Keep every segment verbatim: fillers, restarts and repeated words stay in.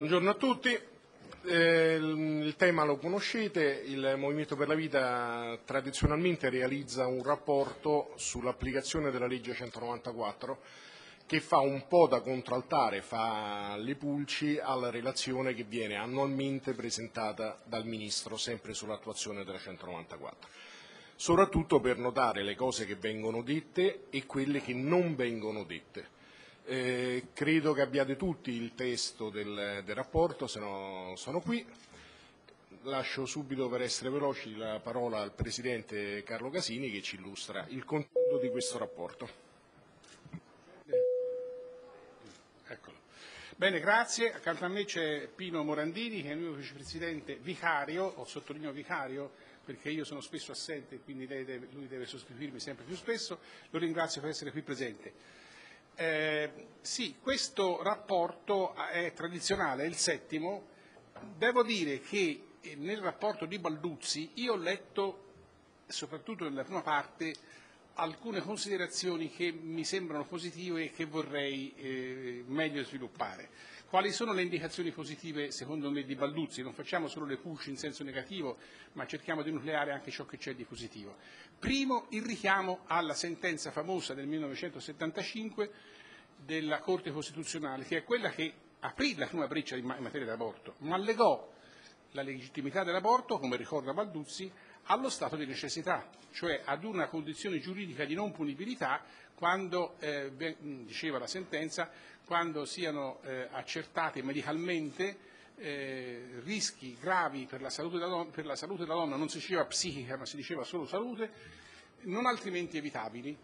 Buongiorno a tutti, eh, il tema lo conoscete, il Movimento per la Vita tradizionalmente realizza un rapporto sull'applicazione della legge centonovantaquattro che fa un po' da contraltare, fa le pulci alla relazione che viene annualmente presentata dal Ministro sempre sull'attuazione della centonovantaquattro, soprattutto per notare le cose che vengono dette e quelle che non vengono dette. Eh, credo che abbiate tutti il testo del, del rapporto, se no sono qui. Lascio subito, per essere veloci, la parola al Presidente Carlo Casini che ci illustra il contenuto di questo rapporto. Eccolo. Bene, grazie. Accanto a me c'è Pino Morandini, che è il mio vicepresidente vicario, o sottolineo vicario perché io sono spesso assente, quindi lei deve, lui deve sostituirmi sempre più spesso. Lo ringrazio per essere qui presente. Eh, sì, questo rapporto è tradizionale, è il settimo. Devo dire che nel rapporto di Balduzzi io ho letto, soprattutto nella prima parte, alcune considerazioni che mi sembrano positive e che vorrei eh, meglio sviluppare. Quali sono le indicazioni positive secondo me di Balduzzi? Non facciamo solo le pulci in senso negativo, ma cerchiamo di nucleare anche ciò che c'è di positivo. Primo, il richiamo alla sentenza famosa del millenovecentosettantacinque della Corte Costituzionale, che è quella che aprì la prima breccia in materia di aborto, ma legò la legittimità dell'aborto, come ricorda Balduzzi, allo stato di necessità, cioè ad una condizione giuridica di non punibilità quando, eh, diceva la sentenza, quando siano eh, accertate medicalmente eh, rischi gravi per la, salute della donna, per la salute della donna, non si diceva psichica ma si diceva solo salute, non altrimenti evitabili.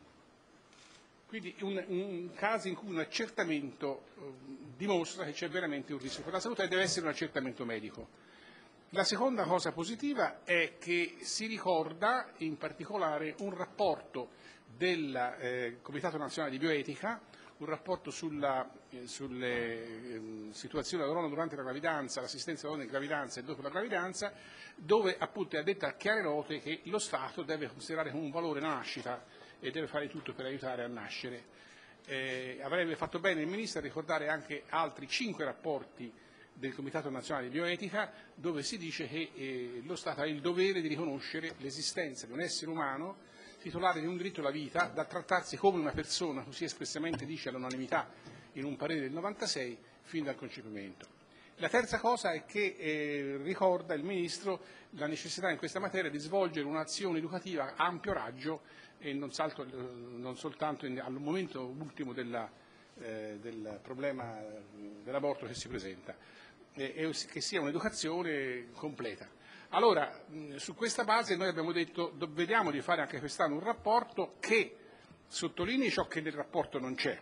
Quindi un, un caso in cui un accertamento eh, dimostra che c'è veramente un rischio per la salute e deve essere un accertamento medico. La seconda cosa positiva è che si ricorda in particolare un rapporto del eh, Comitato Nazionale di Bioetica, un rapporto sulla eh, sulle, eh, situazioni della donna durante la gravidanza, l'assistenza della donna in gravidanza e dopo la gravidanza, dove appunto è detta a chiare note che lo Stato deve considerare come un valore la nascita e deve fare tutto per aiutare a nascere. Eh, avrebbe fatto bene il Ministro a ricordare anche altri cinque rapporti del Comitato Nazionale di Bioetica, dove si dice che eh, lo Stato ha il dovere di riconoscere l'esistenza di un essere umano titolare di un diritto alla vita da trattarsi come una persona, così espressamente dice all'unanimità in un parere del novantasei, fin dal concepimento. La terza cosa è che eh, ricorda il Ministro la necessità in questa materia di svolgere un'azione educativa a ampio raggio e non, salto, non soltanto in, al momento ultimo della, eh, del problema dell'aborto che si presenta, eh, e che sia un'educazione completa. Allora, mh, su questa base noi abbiamo detto do, vediamo di fare anche quest'anno un rapporto che sottolinei ciò che nel rapporto non c'è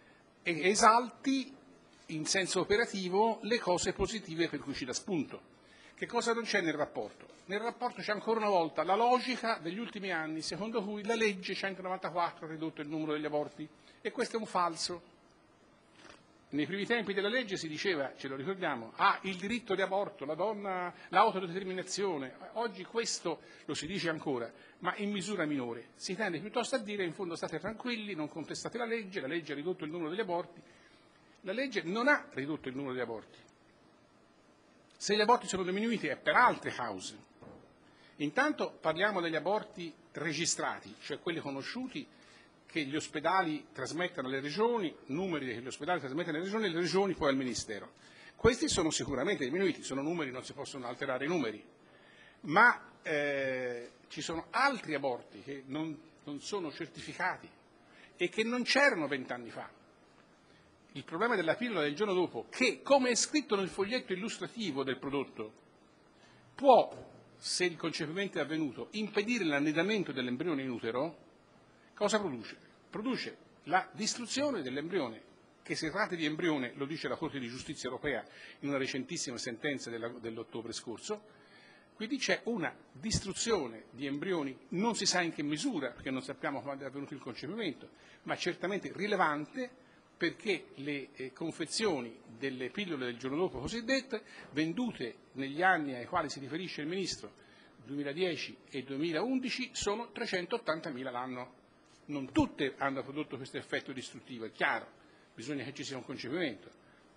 e esalti in senso operativo le cose positive per cui ci dà spunto. Che cosa non c'è nel rapporto? Nel rapporto c'è ancora una volta la logica degli ultimi anni secondo cui la legge centonovantaquattro ha ridotto il numero degli aborti, e questo è un falso. Nei primi tempi della legge si diceva, ce lo ricordiamo, ha il diritto di aborto, la donna, l'autodeterminazione. Oggi questo lo si dice ancora, ma in misura minore. Si tende piuttosto a dire in fondo state tranquilli, non contestate la legge, la legge ha ridotto il numero degli aborti. La legge non ha ridotto il numero di aborti. Se gli aborti sono diminuiti è per altre cause. Intanto parliamo degli aborti registrati, cioè quelli conosciuti che gli ospedali trasmettono alle regioni, numeri che gli ospedali trasmettono alle regioni e le regioni poi al Ministero. Questi sono sicuramente diminuiti, sono numeri, non si possono alterare i numeri, ma eh, ci sono altri aborti che non, non sono certificati e che non c'erano vent'anni fa. Il problema della pillola del giorno dopo, che come è scritto nel foglietto illustrativo del prodotto, può, se il concepimento è avvenuto, impedire l'annidamento dell'embrione in utero, cosa produce? Produce la distruzione dell'embrione, che si tratta di embrione, lo dice la Corte di Giustizia Europea in una recentissima sentenza dell'ottobre scorso, quindi c'è una distruzione di embrioni, non si sa in che misura, perché non sappiamo quando è avvenuto il concepimento, ma certamente rilevante, perché le eh, confezioni delle pillole del giorno dopo cosiddette, vendute negli anni ai quali si riferisce il Ministro, duemiladieci e duemilaundici, sono trecentottantamila l'anno. Non tutte hanno prodotto questo effetto distruttivo, è chiaro, bisogna che ci sia un concepimento.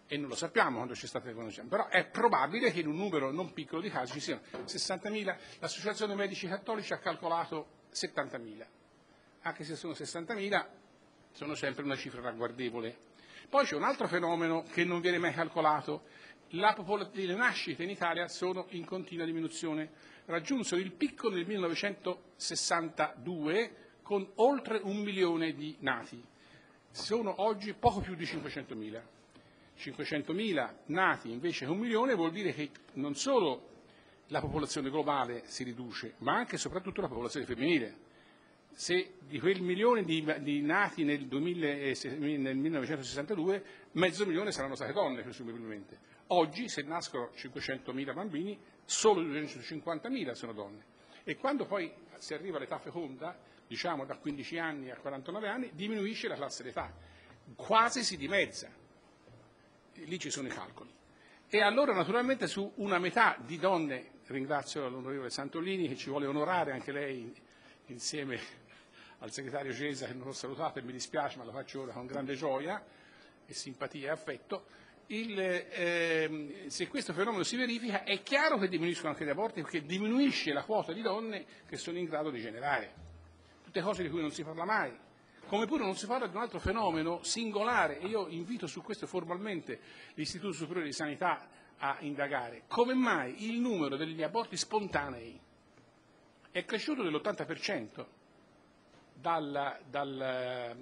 e non lo sappiamo quando c'è stata l'economia, però è probabile che in un numero non piccolo di casi ci siano sessantamila, l'Associazione Medici Cattolici ha calcolato settantamila, anche se sono sessantamila sono sempre una cifra ragguardevole. Poi c'è un altro fenomeno che non viene mai calcolato: la le nascite in Italia sono in continua diminuzione, raggiunsero il picco nel millenovecentosessantadue con oltre un milione di nati, sono oggi poco più di cinquecentomila. cinquecentomila nati invece che un milione vuol dire che non solo la popolazione globale si riduce, ma anche e soprattutto la popolazione femminile. Se di quel milione di, di nati nel, duemila, nel millenovecentosessantadue, mezzo milione saranno state donne, presumibilmente. Oggi, se nascono cinquecentomila bambini, solo duecentocinquantamila sono donne. E quando poi si arriva all'età feconda, diciamo da quindici anni a quarantanove anni, diminuisce la classe d'età, quasi si dimezza. Lì ci sono i calcoli. E allora naturalmente su una metà di donne, ringrazio l'onorevole Santolini che ci vuole onorare anche lei insieme al segretario Cesa che non ho salutato e mi dispiace ma lo faccio ora con grande gioia e simpatia e affetto, il, eh, se questo fenomeno si verifica è chiaro che diminuiscono anche gli aborti perché diminuisce la quota di donne che sono in grado di generare, tutte cose di cui non si parla mai. Come pure non si parla di un altro fenomeno singolare, e io invito su questo formalmente l'Istituto Superiore di Sanità a indagare: come mai il numero degli aborti spontanei è cresciuto dell'ottanta per cento dal, dal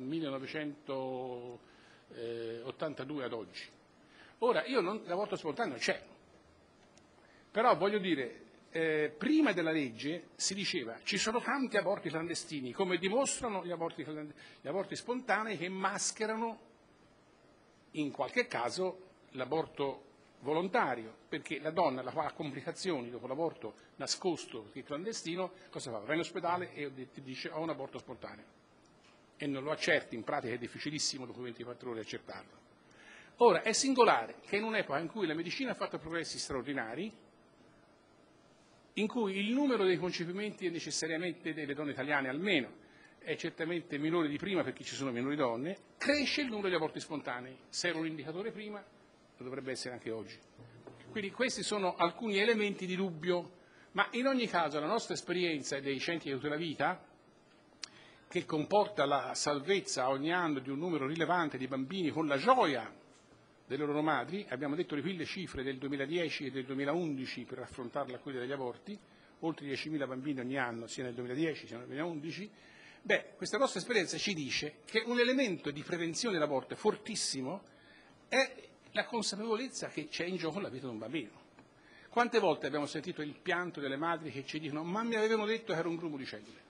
millenovecentottantadue ad oggi? Ora, io non, l'aborto spontaneo c'è, però voglio dire, Eh, prima della legge si diceva ci sono tanti aborti clandestini, come dimostrano gli aborti, gli aborti spontanei che mascherano in qualche caso l'aborto volontario, perché la donna la fa a complicazioni dopo l'aborto nascosto, perché clandestino, cosa fa? Va in ospedale e ti dice ho un aborto spontaneo e non lo accerti, in pratica è difficilissimo dopo ventiquattro ore accertarlo. Ora, è singolare che in un'epoca in cui la medicina ha fatto progressi straordinari, in cui il numero dei concepimenti è necessariamente delle donne italiane almeno è certamente minore di prima perché ci sono minori donne, cresce il numero di aborti spontanei. Se era un indicatore prima, lo dovrebbe essere anche oggi. Quindi questi sono alcuni elementi di dubbio, ma in ogni caso la nostra esperienza dei centri di aiuto alla vita, che comporta la salvezza ogni anno di un numero rilevante di bambini con la gioia delle loro madri, abbiamo detto le mille cifre del duemiladieci e del duemilaundici per affrontare la cura degli aborti, oltre diecimila bambini ogni anno, sia nel duemiladodici sia nel duemilaundici, beh, questa nostra esperienza ci dice che un elemento di prevenzione dell'aborto fortissimo è la consapevolezza che c'è in gioco la vita di un bambino. Quante volte abbiamo sentito il pianto delle madri che ci dicono ma mi avevano detto che era un grumo di cellule?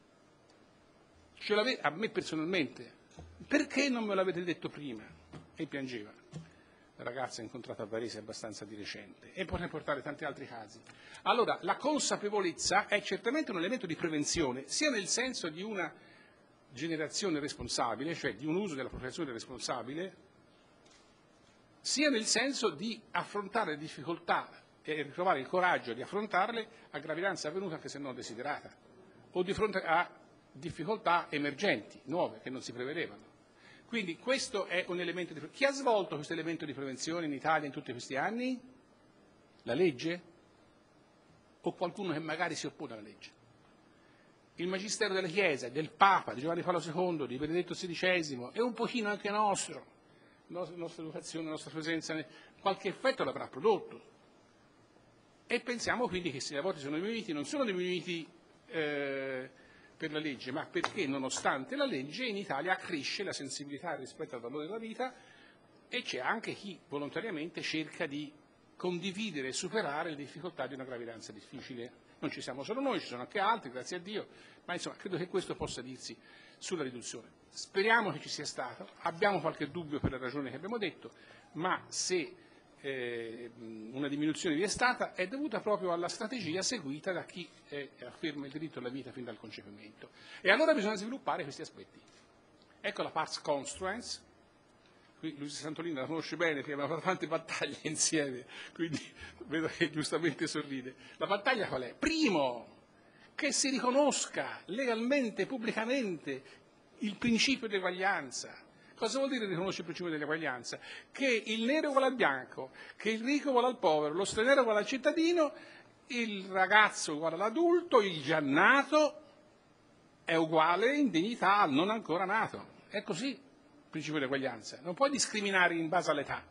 Ce a me personalmente, perché non me l'avete detto prima? E piangeva. La ragazza incontrata a Varese abbastanza di recente, e potrei portare tanti altri casi. Allora, la consapevolezza è certamente un elemento di prevenzione, sia nel senso di una generazione responsabile, cioè di un uso della procreazione responsabile, sia nel senso di affrontare le difficoltà e ritrovare il coraggio di affrontarle a gravidanza avvenuta anche se non desiderata, o di fronte a difficoltà emergenti, nuove, che non si prevedevano. Quindi questo è un elemento di prevenzione. Chi ha svolto questo elemento di prevenzione in Italia in tutti questi anni? La legge? O qualcuno che magari si oppone alla legge? Il Magistero della Chiesa, del Papa, di Giovanni Paolo secondo, di Benedetto sedicesimo, e un pochino anche nostro, la nostra educazione, la nostra presenza, qualche effetto l'avrà prodotto. E pensiamo quindi che se gli aborti sono diminuiti, non sono diminuiti eh, per la legge, ma perché nonostante la legge in Italia cresce la sensibilità rispetto al valore della vita e c'è anche chi volontariamente cerca di condividere e superare le difficoltà di una gravidanza difficile. Non ci siamo solo noi, ci sono anche altri, grazie a Dio, ma insomma credo che questo possa dirsi sulla riduzione. Speriamo che ci sia stato, abbiamo qualche dubbio per le ragioni che abbiamo detto, ma se eh, una diminuzione vi è stata è dovuta proprio alla strategia seguita da chi eh, afferma il diritto alla vita fin dal concepimento. E allora bisogna sviluppare questi aspetti. Ecco la pars construens. Qui Luisa Santolini la conosce bene perché abbiamo fatto tante battaglie insieme, quindi vedo che giustamente sorride. La battaglia qual è? Primo, che si riconosca legalmente, pubblicamente, il principio di eguaglianza. Cosa vuol dire riconoscere il principio dell'eguaglianza? Che il nero è uguale al bianco, che il ricco è uguale al povero, lo straniero è uguale al cittadino, il ragazzo è uguale all'adulto, il già nato è uguale in dignità al non ancora nato. È così il principio di eguaglianza. Non puoi discriminare in base all'età.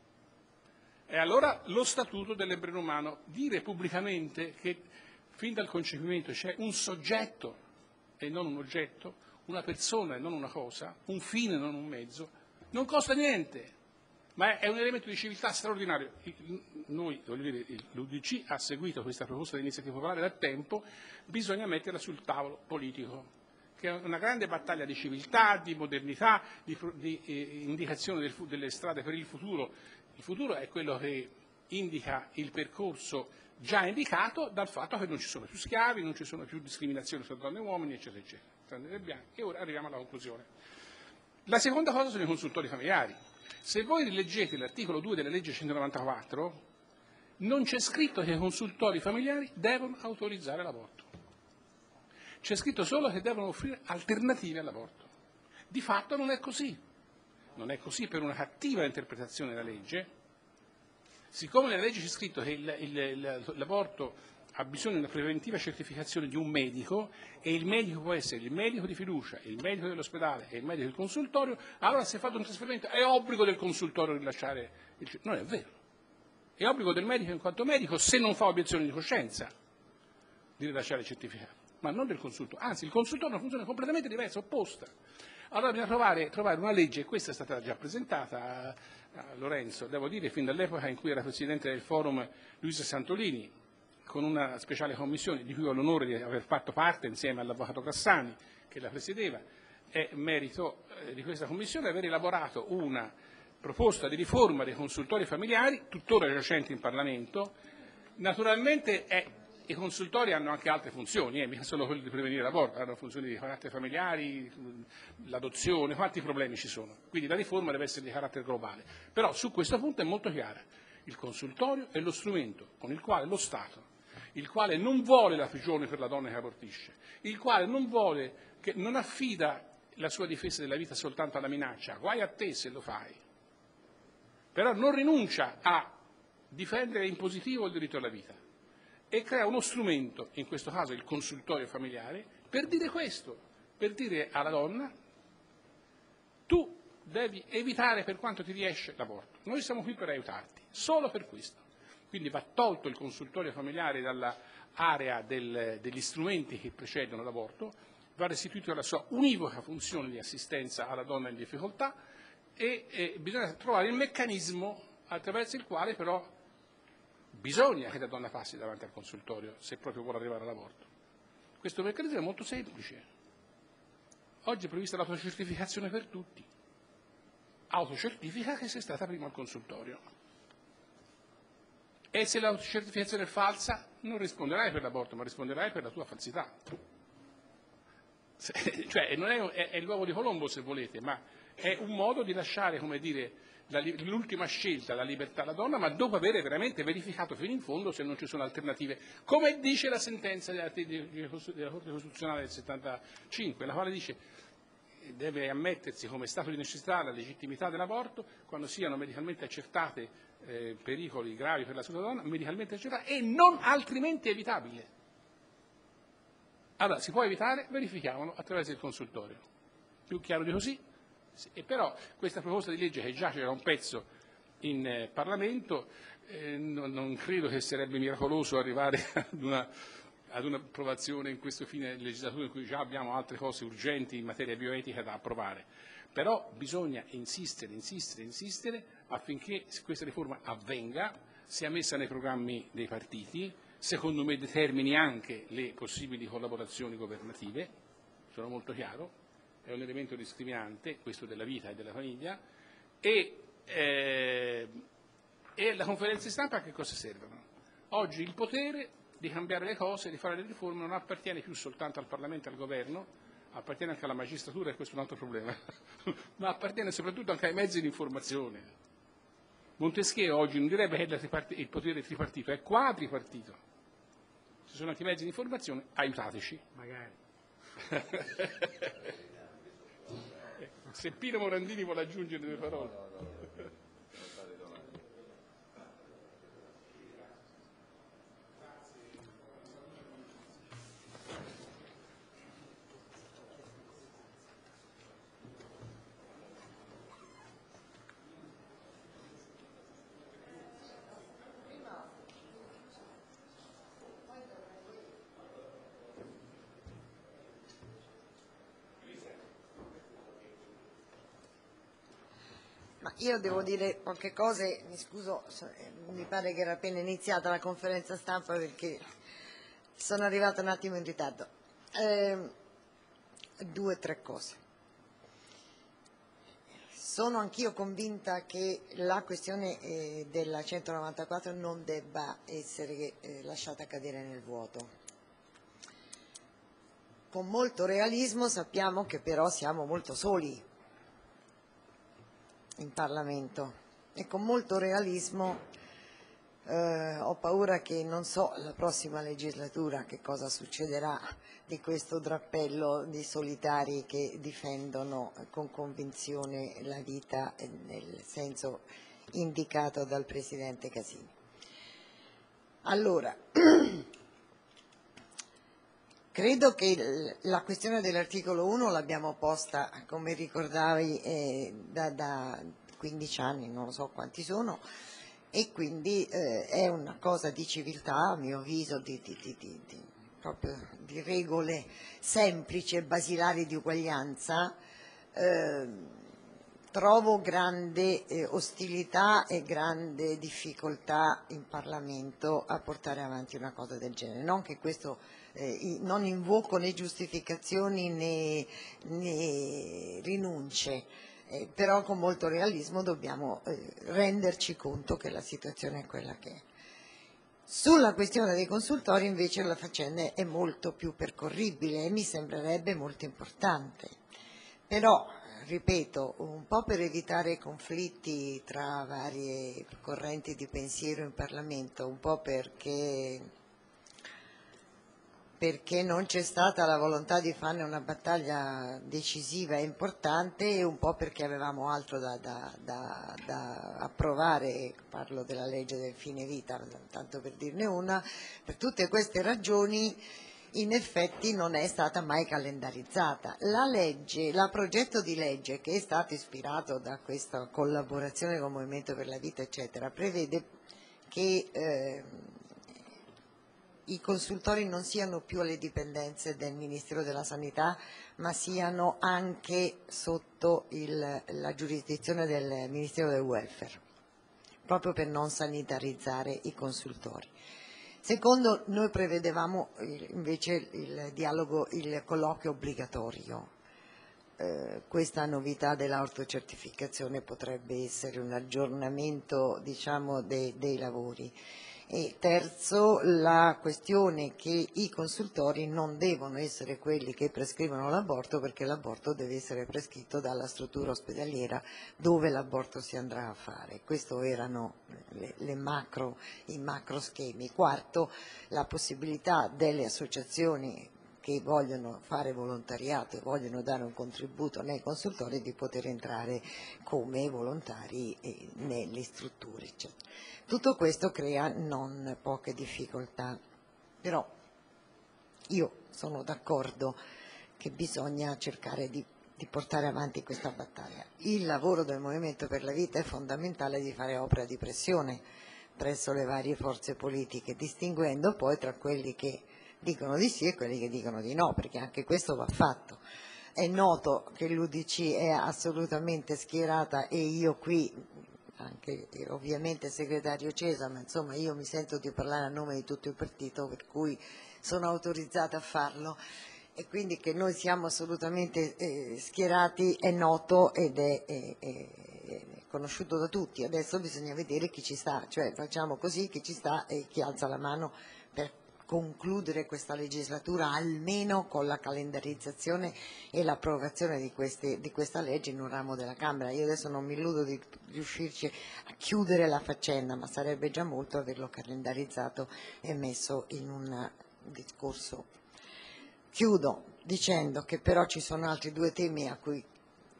E allora lo statuto dell'ebreo umano, dire pubblicamente che fin dal concepimento c'è un soggetto e non un oggetto, una persona e non una cosa, un fine e non un mezzo, non costa niente, ma è un elemento di civiltà straordinario. Noi, voglio dire, l'U D C ha seguito questa proposta di iniziativa popolare da tempo, bisogna metterla sul tavolo politico, che è una grande battaglia di civiltà, di modernità, di, di eh, indicazione del, delle strade per il futuro. Il futuro è quello che indica il percorso già indicato dal fatto che non ci sono più schiavi, non ci sono più discriminazioni tra donne e uomini, eccetera, eccetera, tranne le bianche. E ora arriviamo alla conclusione. La seconda cosa sono i consultori familiari. Se voi rileggete l'articolo due della legge centonovantaquattro, non c'è scritto che i consultori familiari devono autorizzare l'aborto. C'è scritto solo che devono offrire alternative all'aborto. Di fatto non è così. Non è così per una cattiva interpretazione della legge. Siccome nella legge c'è scritto che il, il, l'aborto ha bisogno di una preventiva certificazione di un medico e il medico può essere il medico di fiducia, il medico dell'ospedale e il medico del consultorio, allora se è fatto un trasferimento è obbligo del consultorio rilasciare il... Non è vero. È obbligo del medico in quanto medico, se non fa obiezione di coscienza, di rilasciare il certificato, ma non del consultore. Anzi, il consultorio è una funzione completamente diversa, opposta. Allora bisogna trovare, trovare una legge, e questa è stata già presentata a, a Lorenzo, devo dire, fin dall'epoca in cui era presidente del forum Luisa Santolini, con una speciale commissione di cui ho l'onore di aver fatto parte insieme all'avvocato Cassani, che la presiedeva. È merito eh, di questa commissione aver elaborato una proposta di riforma dei consultori familiari, tuttora giacente in Parlamento. Naturalmente è, i consultori hanno anche altre funzioni, eh, mica solo quelli di prevenire l'aborto, hanno funzioni di carattere familiari, l'adozione, quanti problemi ci sono. Quindi la riforma deve essere di carattere globale. Però su questo punto è molto chiara. Il consultorio è lo strumento con il quale lo Stato, il quale non vuole la prigione per la donna che abortisce, il quale non vuole, che non affida la sua difesa della vita soltanto alla minaccia, guai a te se lo fai, però non rinuncia a difendere in positivo il diritto alla vita e crea uno strumento, in questo caso il consultorio familiare, per dire questo, per dire alla donna tu devi evitare per quanto ti riesce l'aborto, noi siamo qui per aiutarti, solo per questo. Quindi va tolto il consultorio familiare dall'area del, degli strumenti che precedono l'aborto, va restituito alla sua univoca funzione di assistenza alla donna in difficoltà e, e bisogna trovare il meccanismo attraverso il quale però bisogna che la donna passi davanti al consultorio se proprio vuole arrivare all'aborto. Questo meccanismo è molto semplice. Oggi è prevista l'autocertificazione per tutti. Autocertifica che sei stata prima al consultorio. E se l'autocertificazione è falsa, non risponderai per l'aborto, ma risponderai per la tua falsità. Cioè, non è, è, è l'uovo di Colombo, se volete, ma è un modo di lasciare, come dire, la, l'ultima scelta, la libertà alla donna, ma dopo aver veramente verificato fino in fondo se non ci sono alternative. Come dice la sentenza della, della Corte Costituzionale del settantacinque, la quale dice deve ammettersi come stato di necessità la legittimità dell'aborto quando siano medicalmente accertate eh, pericoli gravi per la salute della donna, medicalmente accertate e non altrimenti evitabile. Allora, si può evitare? Verifichiamolo attraverso il consultorio. Più chiaro di così? Sì. E però questa proposta di legge che giace da un pezzo in eh, Parlamento, eh, non, non credo che sarebbe miracoloso arrivare ad una ad un'approvazione in questo fine legislatura in cui già abbiamo altre cose urgenti in materia bioetica da approvare. Però bisogna insistere, insistere, insistere affinché questa riforma avvenga, sia messa nei programmi dei partiti, secondo me determini anche le possibili collaborazioni governative, sono molto chiaro, è un elemento discriminante, questo della vita e della famiglia, e, eh, e la conferenza stampa a che cosa servono? Oggi il potere di cambiare le cose, di fare le riforme, non appartiene più soltanto al Parlamento e al Governo, appartiene anche alla magistratura, e questo è un altro problema, ma appartiene soprattutto anche ai mezzi di informazione. Montesquieu oggi non direbbe che il potere è tripartito, è quadripartito. Ci sono anche i mezzi di informazione, aiutateci. Magari. Se Pino Morandini vuole aggiungere due parole. Ma io devo dire qualche cosa, mi scuso, mi pare che era appena iniziata la conferenza stampa perché sono arrivata un attimo in ritardo. Eh, due o tre cose. Sono anch'io convinta che la questione eh, della centonovantaquattro non debba essere eh, lasciata cadere nel vuoto. Con molto realismo sappiamo che però siamo molto soli in Parlamento e con molto realismo eh, ho paura che non so la prossima legislatura che cosa succederà di questo drappello di solitari che difendono con convinzione la vita nel senso indicato dal Presidente Casini. Allora, credo che la questione dell'articolo uno l'abbiamo posta, come ricordavi, eh, da, da quindici anni, non lo so quanti sono, e quindi eh, è una cosa di civiltà, a mio avviso, di, di, di, di, di, proprio di regole semplici e basilari di uguaglianza. Eh, trovo grande eh, ostilità e grande difficoltà in Parlamento a portare avanti una cosa del genere, non che questo Eh, non invoco né giustificazioni né, né rinunce, eh, però con molto realismo dobbiamo eh, renderci conto che la situazione è quella che è. Sulla questione dei consultori invece la faccenda è molto più percorribile e mi sembrerebbe molto importante, però ripeto, un po' per evitare conflitti tra varie correnti di pensiero in Parlamento, un po' perché perché non c'è stata la volontà di farne una battaglia decisiva e importante e un po' perché avevamo altro da, da, da, da approvare, parlo della legge del fine vita, tanto per dirne una. Per tutte queste ragioni in effetti non è stata mai calendarizzata. La legge, il progetto di legge che è stato ispirato da questa collaborazione con il Movimento per la Vita eccetera, prevede che eh, i consultori non siano più alle dipendenze del Ministero della Sanità, ma siano anche sotto il, la giurisdizione del Ministero del Welfare, proprio per non sanitarizzare i consultori. Secondo, noi prevedevamo invece il dialogo, il colloquio obbligatorio. Eh, questa novità dell'autocertificazione potrebbe essere un aggiornamento, diciamo, dei, dei lavori. E terzo, la questione che i consultori non devono essere quelli che prescrivono l'aborto, perché l'aborto deve essere prescritto dalla struttura ospedaliera dove l'aborto si andrà a fare. Questi erano le, le macro, i macro schemi. Quarto, la possibilità delle associazioni che vogliono fare volontariato e vogliono dare un contributo nei consultori di poter entrare come volontari nelle strutture, eccetera. Tutto questo crea non poche difficoltà, però io sono d'accordo che bisogna cercare di, di portare avanti questa battaglia. Il lavoro del Movimento per la Vita è fondamentale di fare opera di pressione presso le varie forze politiche, distinguendo poi tra quelli che dicono di sì e quelli che dicono di no, perché anche questo va fatto. È noto che l'U D C è assolutamente schierata e io qui, anche ovviamente segretario Cesa, ma insomma io mi sento di parlare a nome di tutto il partito, per cui sono autorizzata a farlo, e quindi che noi siamo assolutamente eh, schierati è noto ed è, è, è, è conosciuto da tutti. Adesso bisogna vedere chi ci sta, cioè facciamo così, chi ci sta e chi alza la mano per concludere questa legislatura almeno con la calendarizzazione e l'approvazione di, queste, di questa legge in un ramo della Camera. Io adesso non mi illudo di riuscirci a chiudere la faccenda, ma sarebbe già molto averlo calendarizzato e messo in un discorso. Chiudo dicendo che però ci sono altri due temi a cui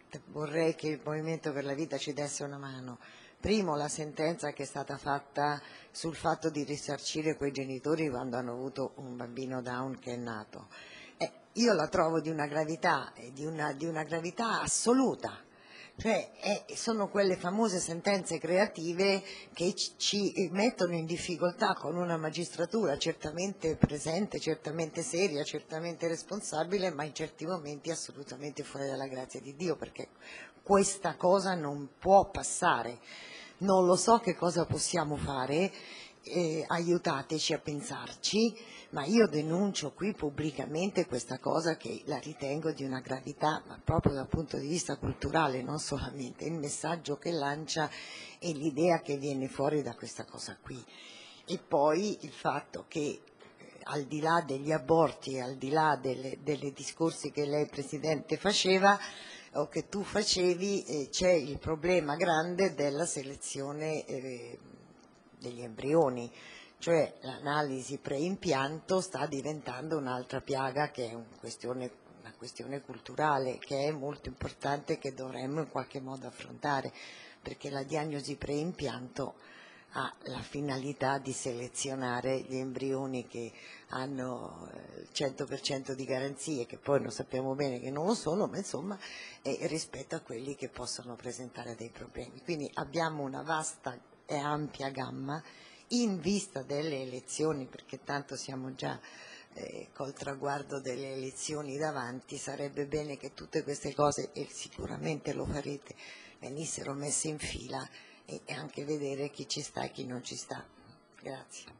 vorrei che il Movimento per la Vita ci desse una mano. Primo, la sentenza che è stata fatta sul fatto di risarcire quei genitori quando hanno avuto un bambino Down che è nato. Eh, io la trovo di una gravità, di una, di una gravità assoluta. Cioè, eh, sono quelle famose sentenze creative che ci, ci mettono in difficoltà con una magistratura certamente presente, certamente seria, certamente responsabile, ma in certi momenti assolutamente fuori dalla grazia di Dio, perché questa cosa non può passare. Non lo so che cosa possiamo fare, eh, aiutateci a pensarci, ma io denuncio qui pubblicamente questa cosa che la ritengo di una gravità, ma proprio dal punto di vista culturale, non solamente il messaggio che lancia e l'idea che viene fuori da questa cosa qui. E poi il fatto che eh, al di là degli aborti e al di là delle, delle discorsi che lei Presidente faceva o che tu facevi, eh, c'è il problema grande della selezione eh, degli embrioni, cioè l'analisi preimpianto sta diventando un'altra piaga che è una questione, una questione culturale che è molto importante, che dovremmo in qualche modo affrontare, perché la diagnosi preimpianto ha la finalità di selezionare gli embrioni che hanno il cento per cento di garanzie, che poi non sappiamo bene che non lo sono, ma insomma eh, rispetto a quelli che possono presentare dei problemi. Quindi abbiamo una vasta e ampia gamma in vista delle elezioni, perché tanto siamo già eh, col traguardo delle elezioni davanti, sarebbe bene che tutte queste cose, e sicuramente lo farete, venissero messe in fila e anche vedere chi ci sta e chi non ci sta. Grazie.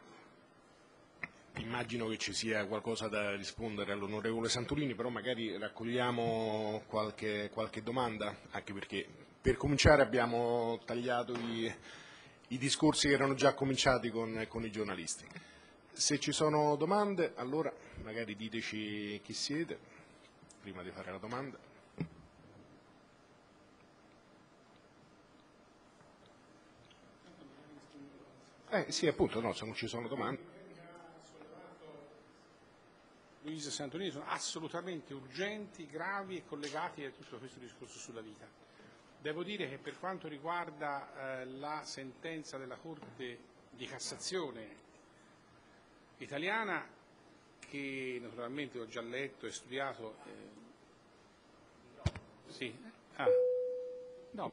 Immagino che ci sia qualcosa da rispondere all'onorevole Santolini, però magari raccogliamo qualche, qualche domanda, anche perché per cominciare abbiamo tagliato i, i discorsi che erano già cominciati con, con i giornalisti. Se ci sono domande, allora magari diteci chi siete, prima di fare la domanda. Eh sì, appunto, no, se non ci sono domande. Luisa Santolini, sono assolutamente urgenti, gravi e collegati a tutto questo discorso sulla vita. Devo dire che per quanto riguarda eh, la sentenza della Corte di Cassazione italiana, che naturalmente ho già letto e studiato, eh, sì, ah, no,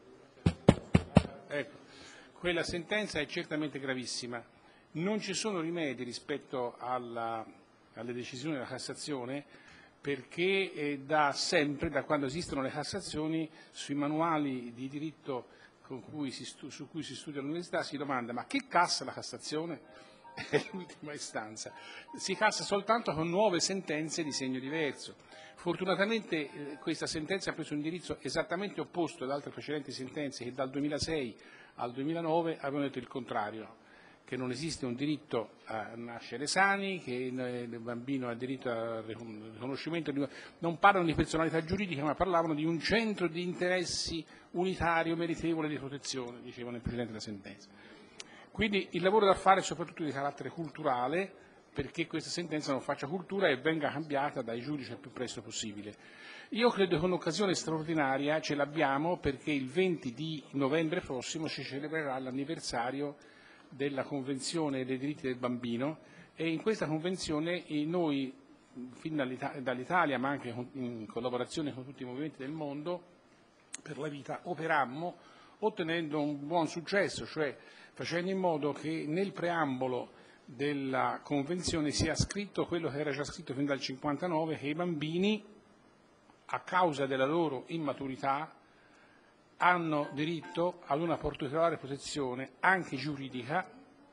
ecco, quella sentenza è certamente gravissima. Non ci sono rimedi rispetto alla, alle decisioni della Cassazione, perché eh, da sempre, da quando esistono le Cassazioni, sui manuali di diritto con cui si stu- su cui si studia all'università si domanda: ma che cassa la Cassazione? È l'ultima istanza. Si cassa soltanto con nuove sentenze di segno diverso. Fortunatamente eh, questa sentenza ha preso un indirizzo esattamente opposto ad altre precedenti sentenze che dal duemilasei al duemilanove avevano detto il contrario, che non esiste un diritto a nascere sani, che il bambino ha diritto al riconoscimento, non parlano di personalità giuridica, ma parlavano di un centro di interessi unitario meritevole di protezione, dicevano nel precedente della sentenza. Quindi il lavoro da fare è soprattutto di carattere culturale, perché questa sentenza non faccia cultura e venga cambiata dai giudici il più presto possibile. Io credo che un'occasione straordinaria ce l'abbiamo, perché il venti di novembre prossimo si celebrerà l'anniversario della Convenzione dei diritti del bambino, e in questa Convenzione noi, fin dall'Italia, ma anche in collaborazione con tutti i movimenti del mondo per la vita, operammo ottenendo un buon successo, cioè facendo in modo che nel preambolo della Convenzione sia scritto quello che era già scritto fin dal cinquantanove, che i bambini, a causa della loro immaturità, hanno diritto ad una particolare protezione anche giuridica,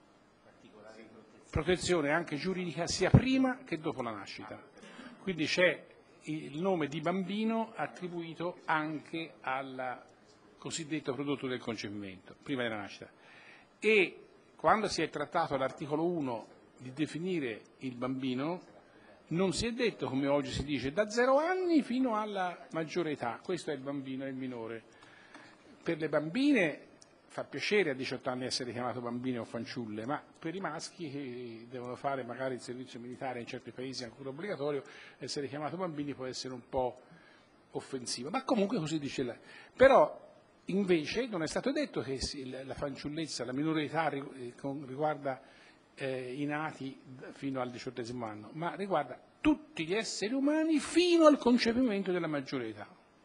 protezione anche giuridica sia prima che dopo la nascita. Quindi c'è il nome di bambino attribuito anche al cosiddetto prodotto del concepimento, prima della nascita. E quando si è trattato all'articolo uno di definire il bambino, non si è detto, come oggi si dice, da zero anni fino alla maggiore età, questo è il bambino, è il minore. Per le bambine fa piacere a diciotto anni essere chiamato bambine o fanciulle, ma per i maschi che devono fare magari il servizio militare in certi paesi ancora obbligatorio, essere chiamato bambini può essere un po' offensiva, ma comunque così dice lei. Però invece non è stato detto che la fanciullezza, la minore età riguarda eh, i nati fino al diciottesimo anno, ma riguarda tutti gli esseri umani fino al concepimento della maggiore età.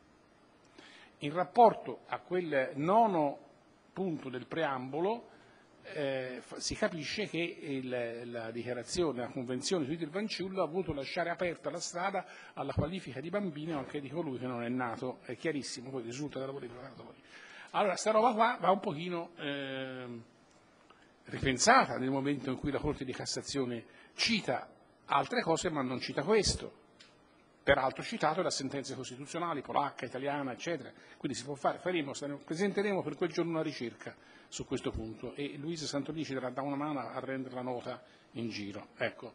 In rapporto a quel nono punto del preambolo eh, si capisce che il, la dichiarazione, la convenzione sui diritti del fanciullo ha voluto lasciare aperta la strada alla qualifica di bambino anche di colui che non è nato, è chiarissimo, poi risulta dalla politica. Allora, sta roba qua va un pochino eh, ripensata nel momento in cui la Corte di Cassazione cita altre cose ma non cita questo. Peraltro citato da sentenze costituzionali, polacca, italiana, eccetera. Quindi si può fare, faremo, presenteremo per quel giorno una ricerca su questo punto e Luisa Santolici darà una mano a rendere la nota in giro. Ecco.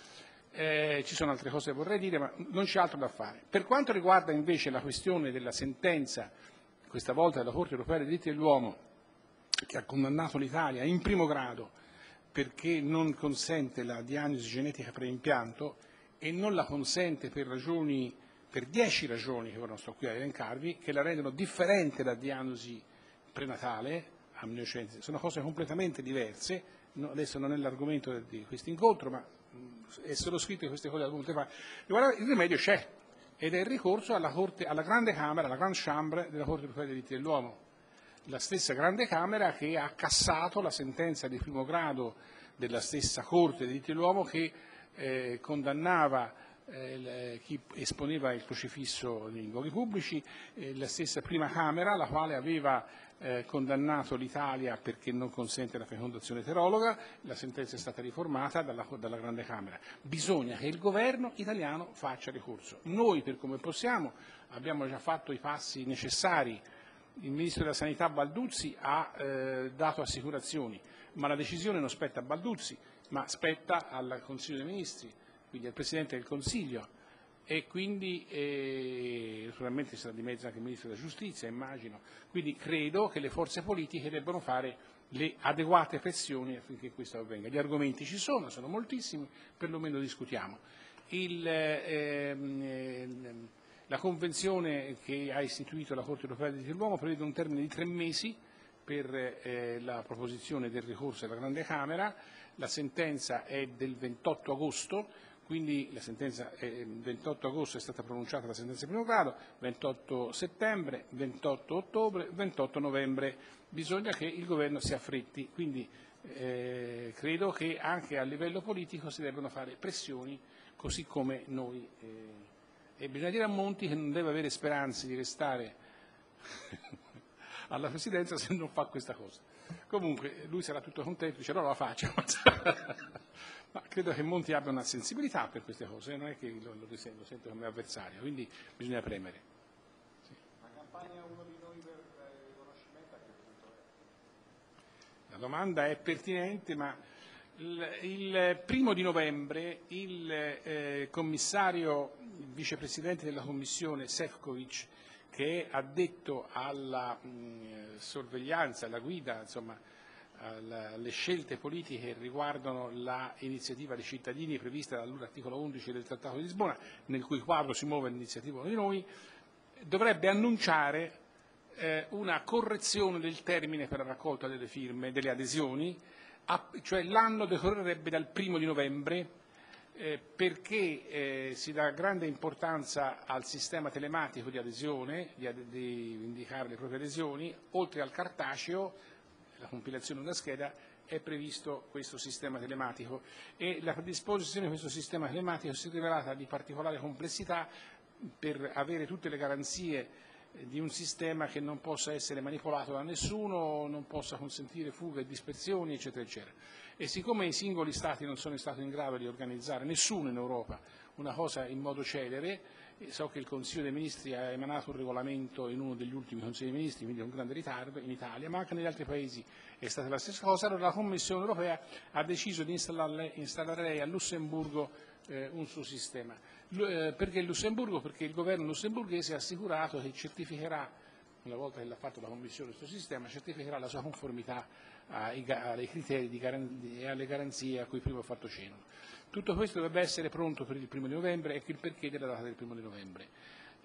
Eh, ci sono altre cose che vorrei dire, ma non c'è altro da fare. Per quanto riguarda invece la questione della sentenza, questa volta della Corte Europea dei Diritti dell'Uomo, che ha condannato l'Italia in primo grado perché non consente la diagnosi genetica preimpianto, e non la consente per ragioni, per dieci ragioni che ora non sto qui a elencarvi, che la rendono differente da diagnosi prenatale, amniocensi. Sono cose completamente diverse, no, adesso non è l'argomento di questo incontro, ma è solo scritto queste cose da molte parti. Il rimedio c'è, ed è il ricorso alla, Corte, alla Grande Camera, alla Grande Chambre della Corte Europea dei Diritti dell'Uomo. La stessa Grande Camera che ha cassato la sentenza di primo grado della stessa Corte dei Diritti dell'Uomo che Eh, condannava eh, chi esponeva il crocifisso in luoghi pubblici, eh, la stessa prima Camera, la quale aveva eh, condannato l'Italia perché non consente la fecondazione eterologa. La sentenza è stata riformata dalla, dalla Grande Camera. Bisogna che il governo italiano faccia ricorso. Noi, per come possiamo, abbiamo già fatto i passi necessari. Il Ministro della Sanità Balduzzi ha eh, dato assicurazioni, ma la decisione non spetta a Balduzzi, ma spetta al Consiglio dei Ministri, quindi al Presidente del Consiglio, e quindi eh, naturalmente sarà di mezzo anche il Ministro della Giustizia, immagino. Quindi credo che le forze politiche debbano fare le adeguate pressioni affinché questo avvenga. Gli argomenti ci sono, sono moltissimi, perlomeno discutiamo. Il, ehm, la Convenzione che ha istituito la Corte Europea dei Diritti dell'Uomo prevede un termine di tre mesi per eh, la proposizione del ricorso alla Grande Camera. La sentenza è del ventotto agosto, quindi la sentenza è, ventotto agosto è stata pronunciata la sentenza di primo grado, ventotto settembre, ventotto ottobre, ventotto novembre. Bisogna che il governo si affretti, quindi eh, credo che anche a livello politico si debbano fare pressioni, così come noi. Eh, e bisogna dire a Monti che non deve avere speranze di restare alla Presidenza se non fa questa cosa. Comunque lui sarà tutto contento, dice no, la faccio, ma credo che Monti abbia una sensibilità per queste cose, non è che lo, lo, risento, lo sento come avversario, quindi bisogna premere. Sì. La campagna uno di noi per il riconoscimento a che punto è? La domanda è pertinente, ma il, il primo di novembre il eh, commissario, il vicepresidente della Commissione Šefčovič, che è addetto alla mh, sorveglianza, alla guida, insomma, alla, alle scelte politiche che riguardano l'iniziativa dei cittadini prevista dall'articolo undici del Trattato di Lisbona, nel cui quadro si muove l'iniziativa di noi, dovrebbe annunciare eh, una correzione del termine per la raccolta delle firme, delle adesioni, a, cioè l'anno decorrerebbe dal primo di novembre, Eh, perché eh, si dà grande importanza al sistema telematico di adesione, di, ad, di indicare le proprie adesioni, oltre al cartaceo, la compilazione di una scheda, è previsto questo sistema telematico e la predisposizione di questo sistema telematico si è rivelata di particolare complessità per avere tutte le garanzie di un sistema che non possa essere manipolato da nessuno, non possa consentire fughe e dispersioni, eccetera, eccetera. E siccome i singoli Stati non sono stati in grado di organizzare, nessuno in Europa, una cosa in modo celere, so che il Consiglio dei Ministri ha emanato un regolamento in uno degli ultimi Consigli dei Ministri, quindi è un grande ritardo in Italia, ma anche negli altri Paesi è stata la stessa cosa, allora la Commissione europea ha deciso di installare, installare lei a Lussemburgo eh, un suo sistema. Perché il Lussemburgo? Perché il governo lussemburghese ha assicurato che certificherà, una volta che l'ha fatto la Commissione questo sistema, certificherà la sua conformità ai, ai criteri di garanzia, e alle garanzie a cui prima ho fatto cenno. Tutto questo dovrebbe essere pronto per il primo di novembre, ecco il perché della data del primo di novembre.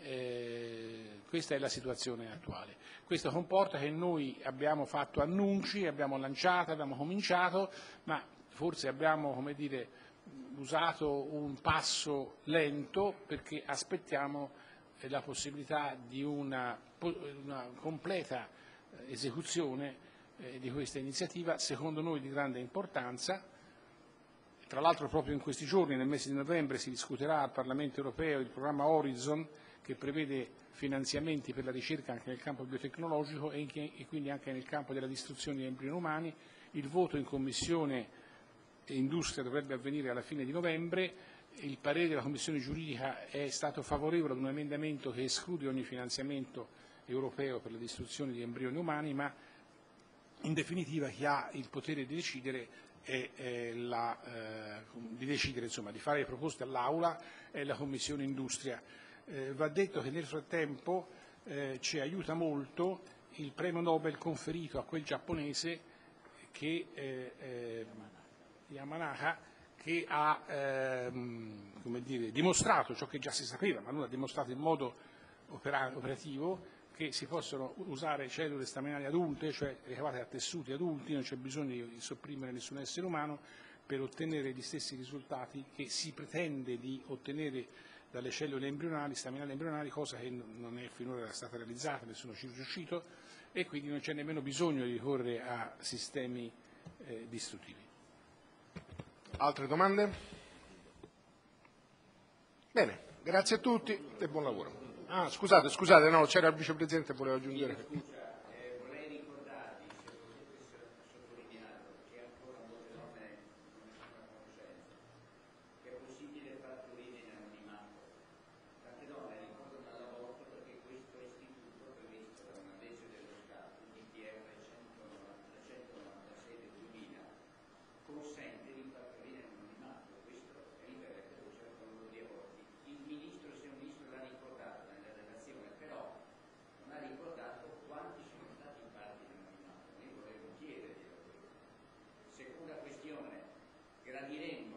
Eh, questa è la situazione attuale. Questo comporta che noi abbiamo fatto annunci, abbiamo lanciato, abbiamo cominciato, ma forse abbiamo, come dire, usato un passo lento perché aspettiamo la possibilità di una, una completa esecuzione di questa iniziativa, secondo noi di grande importanza. Tra l'altro proprio in questi giorni, nel mese di novembre, si discuterà al Parlamento europeo il programma Horizon, che prevede finanziamenti per la ricerca anche nel campo biotecnologico e, che, e quindi anche nel campo della distruzione di embrioni umani. Il voto in Commissione Industria dovrebbe avvenire alla fine di novembre. Il parere della Commissione giuridica è stato favorevole ad un emendamento che esclude ogni finanziamento europeo per la distruzione di embrioni umani, ma in definitiva chi ha il potere di decidere, è, è la, eh, di, decidere insomma, di fare le proposte all'Aula è la Commissione Industria. Eh, va detto che nel frattempo eh, ci aiuta molto il premio Nobel conferito a quel giapponese che, eh, eh, Yamanaka, che ha ehm, come dire, dimostrato ciò che già si sapeva, ma non ha dimostrato in modo opera, operativo, che si possono usare cellule staminali adulte, cioè ricavate da tessuti adulti, non c'è bisogno di sopprimere nessun essere umano per ottenere gli stessi risultati che si pretende di ottenere dalle cellule embrionali, staminali embrionali, cosa che non è finora stata realizzata, nessuno ci è riuscito, e quindi non c'è nemmeno bisogno di ricorrere a sistemi eh, distruttivi. Altre domande? Bene, grazie a tutti e buon lavoro. Ah, scusate, scusate, no, c'era il vicepresidente che voleva aggiungere. Gradiremmo